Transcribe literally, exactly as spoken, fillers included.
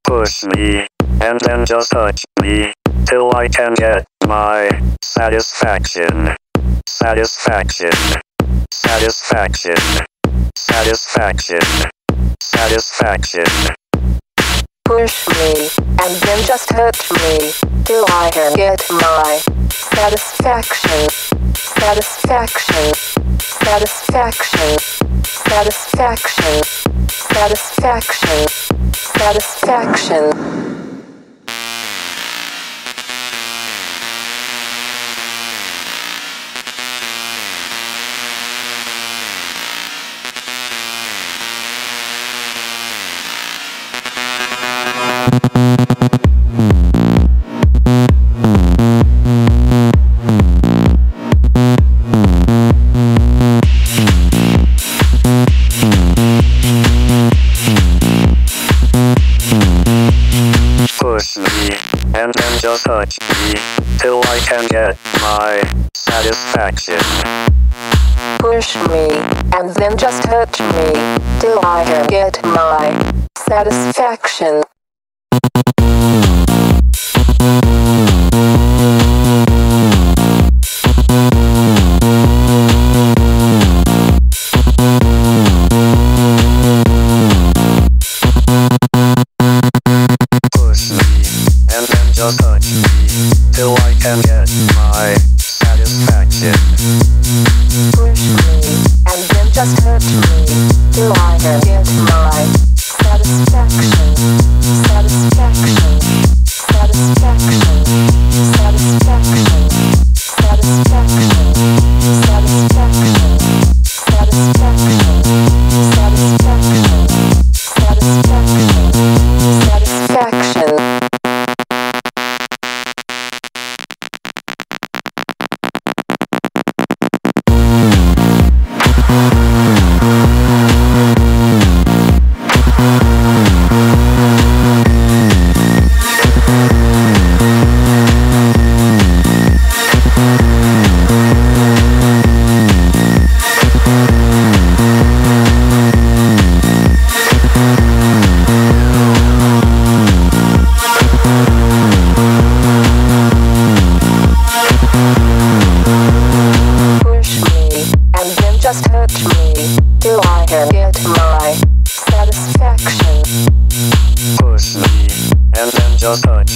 Push me, and then just touch me, till I can get my satisfaction. Satisfaction. Satisfaction. Satisfaction. Satisfaction. Push me, and then just touch me, till I can get my satisfaction. Satisfaction. Satisfaction. Satisfaction. Satisfaction. Satisfaction. Push me, and then just touch me, till I can get my satisfaction. Push me, and then just touch me, till I can get my satisfaction. Just touch me, till I can get my satisfaction. Push me, and then just touch me, till I can get my satisfaction. Satisfaction. Satisfaction. Satisfaction. Satisfaction. Satisfaction. Satisfaction. Satisfaction. Satisfaction. Satisfaction. Just touch me, till I can get my satisfaction. Push me, and then just touch